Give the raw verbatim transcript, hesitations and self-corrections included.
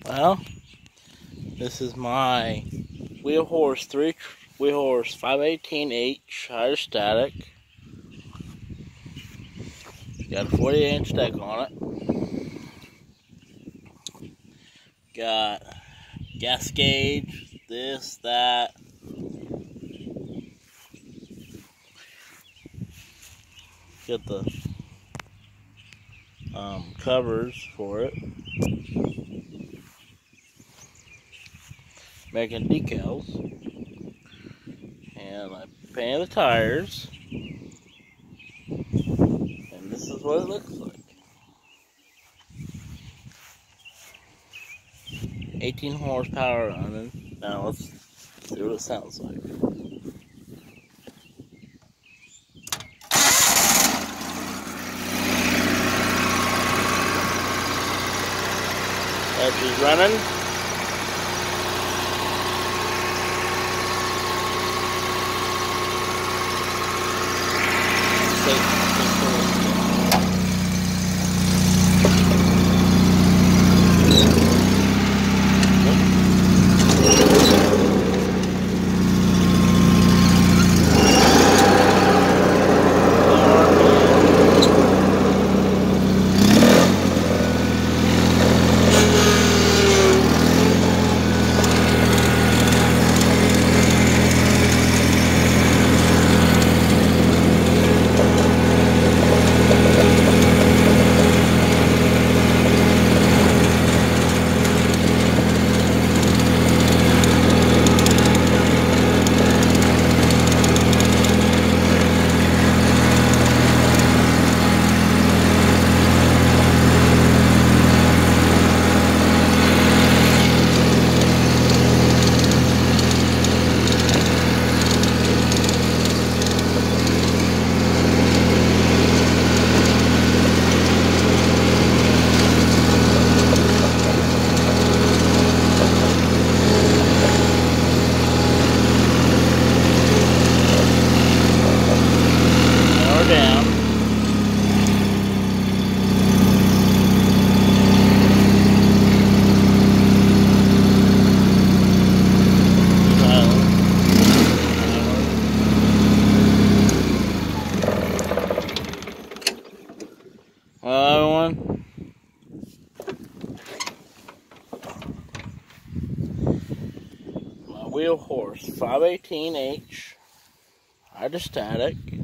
Well, this is my wheel horse three wheel horse five eighteen H hydrostatic. Got a forty-eight inch deck on it. Got gas gauge, this, that. Got the um, covers for it. Making decals. And I painted the tires. And this is what it looks like. eighteen horsepower running. Now let's see what it sounds like. As she's running. Down. Well, everyone, my wheel horse five eighteen H hydrostatic.